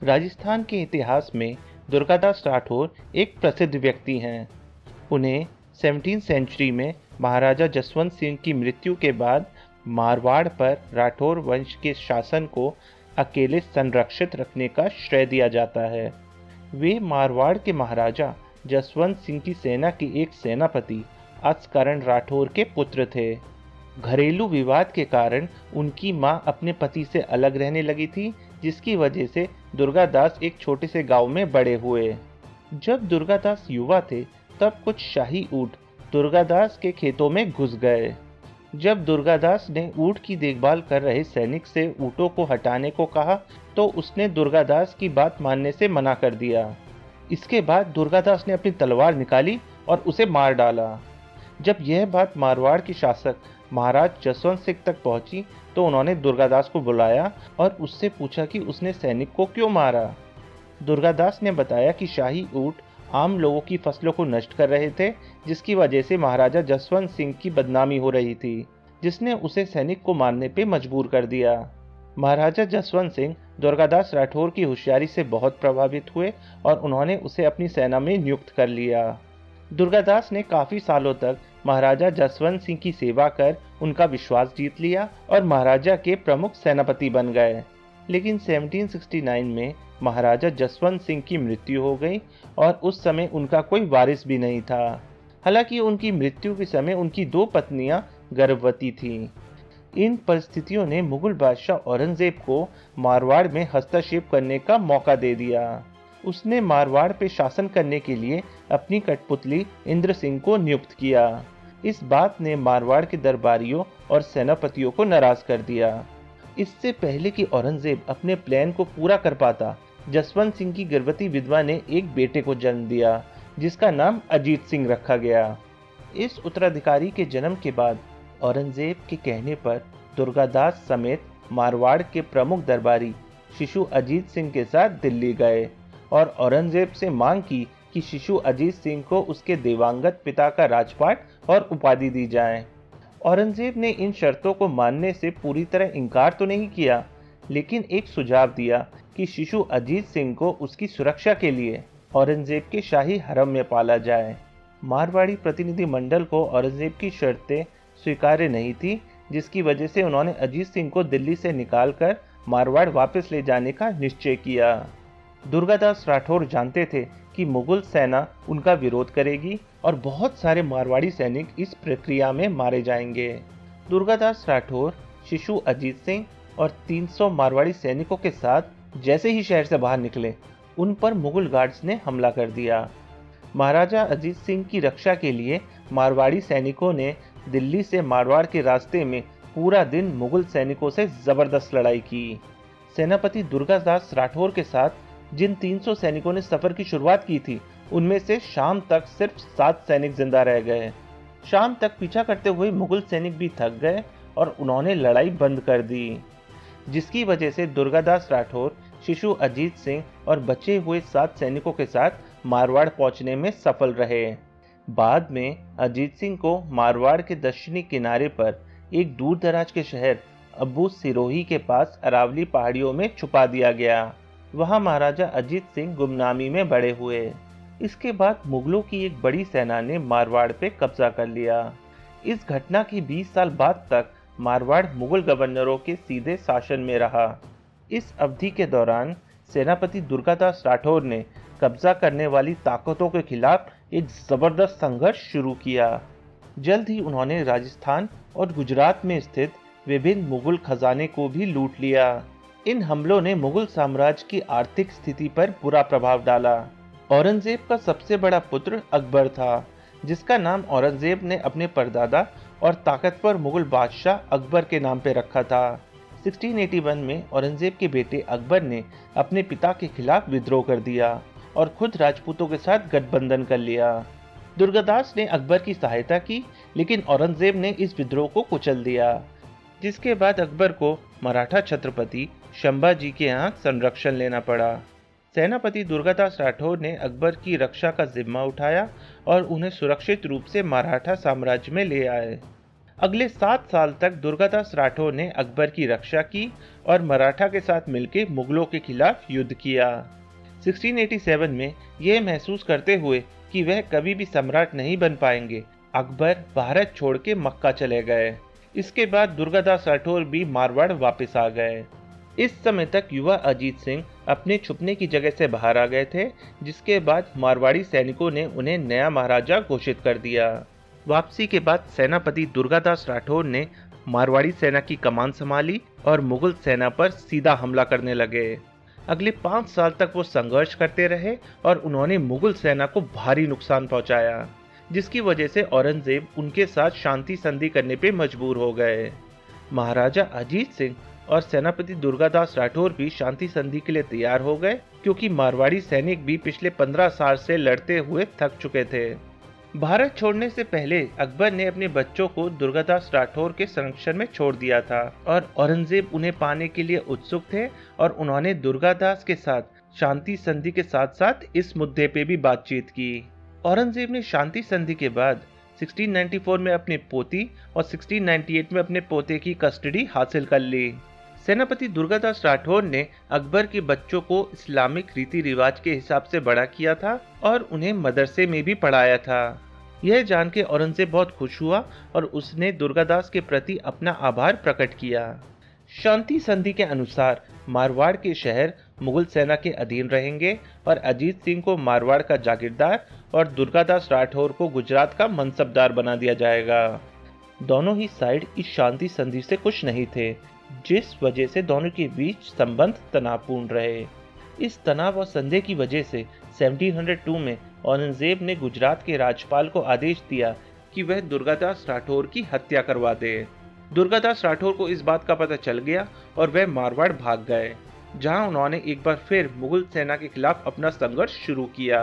राजस्थान के इतिहास में दुर्गादास राठौर एक प्रसिद्ध व्यक्ति हैं। उन्हें 17वीं सेंचुरी में महाराजा जसवंत सिंह की मृत्यु के बाद मारवाड़ पर राठौर वंश के शासन को अकेले संरक्षित रखने का श्रेय दिया जाता है। वे मारवाड़ के महाराजा जसवंत सिंह की सेना के एक सेनापति अस्करण राठौर के पुत्र थे। घरेलू विवाद के कारण उनकी मां अपने पति से अलग रहने लगी थी, जिसकी वजह से दुर्गादास एक छोटे से गांव में बड़े हुए। जब दुर्गादास युवा थे तब कुछ शाही ऊंट दुर्गादास के खेतों में घुस गए। जब दुर्गादास ने ऊंट की देखभाल कर रहे सैनिक से ऊंटों को हटाने को कहा तो उसने दुर्गादास की बात मानने से मना कर दिया। इसके बाद दुर्गादास ने अपनी तलवार निकाली और उसे मार डाला। जब यह बात मारवाड़ के शासक महाराज जसवंत सिंह तक पहुंची तो उन्होंने दुर्गादास को बुलाया और उससे पूछा कि उसने सैनिक को क्यों मारा। दुर्गादास ने बताया कि शाही ऊंट आम लोगों की फसलों को नष्ट कर रहे थे, जिसकी वजह से महाराजा जसवंत सिंह की बदनामी हो रही थी, जिसने उसे सैनिक को मारने पे मजबूर कर दिया। महाराजा जसवंत सिंह दुर्गादास राठौर की होशियारी से बहुत प्रभावित हुए और उन्होंने उसे अपनी सेना में नियुक्त कर लिया। दुर्गादास ने काफी सालों तक महाराजा जसवंत सिंह की सेवा कर उनका विश्वास जीत लिया और महाराजा के प्रमुख सेनापति बन गए। लेकिन 1769 में महाराजा जसवंत सिंह की मृत्यु हो गई और उस समय उनका कोई वारिस भी नहीं था। हालांकि उनकी मृत्यु के समय उनकी 2 पत्नियां गर्भवती थीं। इन परिस्थितियों ने मुगल बादशाह औरंगजेब को मारवाड़ में हस्तक्षेप करने का मौका दे दिया। उसने मारवाड़ पे शासन करने के लिए अपनी कठपुतली इंद्र सिंह को नियुक्त किया। इस बात ने मारवाड़ के दरबारियों और सेनापतियों को नाराज कर दिया। इससे पहले कि औरंगजेब अपने प्लान को पूरा कर पाता, जसवंत सिंह की गर्भवती विधवा ने एक बेटे को जन्म दिया, जिसका नाम अजीत सिंह रखा गया। इस उत्तराधिकारी के जन्म के बाद औरंगजेब के कहने पर दुर्गादास समेत मारवाड़ के प्रमुख दरबारी शिशु अजीत सिंह के साथ दिल्ली गए और औरंगजेब से मांग की कि शिशु अजीत सिंह को उसके देवांगत पिता का राजपाट और उपाधि दी जाए। औरंगजेब ने इन शर्तों को मानने से पूरी तरह इनकार तो नहीं किया, लेकिन एक सुझाव दिया कि शिशु अजीत सिंह को उसकी सुरक्षा के लिए औरंगजेब के शाही हरम में पाला जाए। मारवाड़ी प्रतिनिधि मंडल को औरंगजेब की शर्तें स्वीकार्य नहीं थी, जिसकी वजह से उन्होंने अजीत सिंह को दिल्ली से निकालकर मारवाड़ वापस ले जाने का निश्चय किया। दुर्गादास राठौर जानते थे कि मुगल सेना उनका विरोध करेगी और बहुत सारे मारवाड़ी सैनिक इस प्रक्रिया में मारे जाएंगे। दुर्गादास राठौर शिशु अजीत सिंह और 300 मारवाड़ी सैनिकों के साथ जैसे ही शहर से बाहर निकले, उन पर मुगल गार्ड्स ने हमला कर दिया। महाराजा अजीत सिंह की रक्षा के लिए मारवाड़ी सैनिकों ने दिल्ली से मारवाड़ के रास्ते में पूरा दिन मुगल सैनिकों से जबरदस्त लड़ाई की। सेनापति दुर्गादास राठौर के साथ जिन 300 सैनिकों ने सफर की शुरुआत की थी, उनमें से शाम तक सिर्फ 7 सैनिक जिंदा रह गए। शाम तक पीछा करते हुए मुगल सैनिक भी थक गए और उन्होंने लड़ाई बंद कर दी, जिसकी वजह से दुर्गादास राठौर शिशु अजीत सिंह और बचे हुए 7 सैनिकों के साथ मारवाड़ पहुंचने में सफल रहे। बाद में अजीत सिंह को मारवाड़ के दक्षिणी किनारे पर एक दूर दराज के शहर अब्बू सिरोही के पास अरावली पहाड़ियों में छुपा दिया गया। वहां महाराजा अजीत सिंह गुमनामी में बड़े हुए। इसके बाद मुगलों की एक बड़ी सेना ने मारवाड़ पे कब्जा कर लिया। इस घटना के 20 साल बाद तक मारवाड़ मुगल गवर्नरों के सीधे शासन में रहा। इस अवधि के दौरान सेनापति दुर्गादास राठौर ने कब्जा करने वाली ताकतों के खिलाफ एक जबरदस्त संघर्ष शुरू किया। जल्द ही उन्होंने राजस्थान और गुजरात में स्थित विभिन्न मुगल खजाने को भी लूट लिया। इन हमलों ने मुगल साम्राज्य की आर्थिक स्थिति पर बुरा प्रभाव डाला। औरंगजेब का सबसे बड़ा पुत्र अकबर था, जिसका नाम औरंगजेब ने अपने परदादा और ताकतवर मुगल बादशाह अकबर के नाम पर रखा था। 1681 में औरंगजेब के बेटे अकबर ने अपने पिता के खिलाफ विद्रोह कर दिया और खुद राजपूतों के साथ गठबंधन कर लिया। दुर्गादास ने अकबर की सहायता की, लेकिन औरंगजेब ने इस विद्रोह को कुचल दिया, जिसके बाद अकबर को मराठा छत्रपति संभाजी के यहाँ संरक्षण लेना पड़ा। सेनापति दुर्गादास राठौर ने अकबर की रक्षा का जिम्मा उठाया और उन्हें सुरक्षित रूप से मराठा साम्राज्य में ले आए। अगले 7 साल तक दुर्गादास राठौर ने अकबर की रक्षा की और मराठा के साथ मिलकर मुगलों के खिलाफ युद्ध किया। 1687 में यह महसूस करते हुए कि वह कभी भी सम्राट नहीं बन पाएंगे, अकबर भारत छोड़ के मक्का चले गए। इसके बाद दुर्गादास राठौर भी मारवाड़ वापस आ गए। इस समय तक युवा अजीत सिंह अपने छुपने की जगह से बाहर आ गए थे, जिसके बाद मारवाड़ी सैनिकों ने उन्हें नया महाराजा घोषित कर दिया। वापसी के बाद सेनापति दुर्गादास राठौर ने मारवाड़ी सेना की कमान संभाली और मुगल सेना पर सीधा हमला करने लगे। अगले 5 साल तक वो संघर्ष करते रहे और उन्होंने मुगल सेना को भारी नुकसान पहुंचाया, जिसकी वजह से औरंगजेब उनके साथ शांति संधि करने पे मजबूर हो गए। महाराजा अजीत सिंह और सेनापति दुर्गादास राठौर भी शांति संधि के लिए तैयार हो गए, क्योंकि मारवाड़ी सैनिक भी पिछले 15 साल से लड़ते हुए थक चुके थे। भारत छोड़ने से पहले अकबर ने अपने बच्चों को दुर्गादास राठौर के संरक्षण में छोड़ दिया था और औरंगजेब उन्हें पाने के लिए उत्सुक थे और उन्होंने दुर्गादास के साथ शांति संधि के साथ साथ इस मुद्दे पे भी बातचीत की। औरंगजेब ने शांति संधि के बाद 1694 में अपनी पोती और 1698 में अपने पोते की कस्टडी हासिल कर ली। सेनापति दुर्गादास राठौर ने अकबर के बच्चों को इस्लामिक रीति रिवाज के हिसाब से बड़ा किया था और उन्हें मदरसे में भी पढ़ाया था। यह जान के औरंगजेब बहुत खुश हुआ और उसने दुर्गादास के प्रति अपना आभार प्रकट किया। शांति संधि के अनुसार मारवाड़ के शहर मुगल सेना के अधीन रहेंगे और अजीत सिंह को मारवाड़ का जागीरदार और दुर्गादास राठौर को गुजरात का मनसबदार बना दिया जाएगा। दोनों ही साइड इस शांति संधि से खुश नहीं थे, जिस वजह से दोनों के बीच संबंध तनावपूर्ण रहे। इस तनाव और संदेह की वजह से 1702 में औरंगजेब ने गुजरात के राज्यपाल को आदेश दिया कि वह दुर्गादास राठौर की हत्या करवा दे। दुर्गादास राठौर को इस बात का पता चल गया और वह मारवाड़ भाग गए, जहां उन्होंने एक बार फिर मुगल सेना के खिलाफ अपना संघर्ष शुरू किया।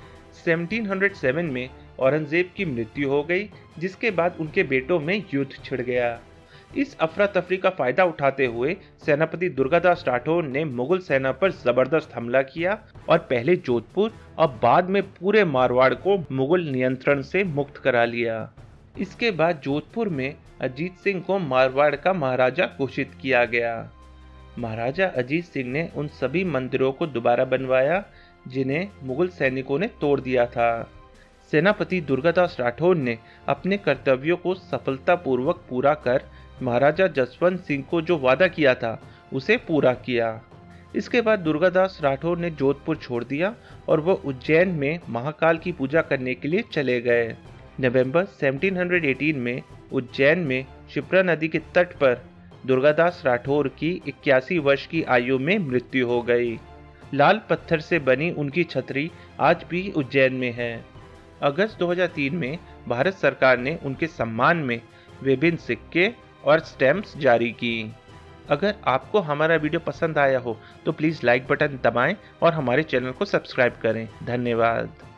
1707 में औरंगजेब की मृत्यु हो गई, जिसके बाद उनके बेटों में युद्ध छिड़ गया। इस अफरा तफरी का फायदा उठाते हुए सेनापति दुर्गादास राठौर ने मुगल सेना पर जबरदस्त हमला किया और पहले जोधपुर और बाद में पूरे मारवाड़ को मुगल नियंत्रण से मुक्त करा लिया। इसके बाद जोधपुर में अजीत सिंह को मारवाड़ का महाराजा घोषित किया गया। महाराजा अजीत सिंह ने उन सभी मंदिरों को दोबारा बनवाया जिन्हें मुगल सैनिकों ने तोड़ दिया था। सेनापति दुर्गादास राठौर ने अपने कर्तव्यों को सफलतापूर्वक पूरा कर महाराजा जसवंत सिंह को जो वादा किया था उसे पूरा किया। इसके बाद दुर्गादास राठौर ने जोधपुर छोड़ दिया और वह उज्जैन में महाकाल की पूजा करने के लिए चले गए। नवंबर 1718 में उज्जैन में शिप्रा नदी के तट पर दुर्गादास राठौर की 81 वर्ष की आयु में मृत्यु हो गई। लाल पत्थर से बनी उनकी छतरी आज भी उज्जैन में है। अगस्त 2003 में भारत सरकार ने उनके सम्मान में विभिन्न सिक्के और स्टैम्प्स जारी की। अगर आपको हमारा वीडियो पसंद आया हो तो प्लीज़ लाइक बटन दबाएं और हमारे चैनल को सब्सक्राइब करें। धन्यवाद।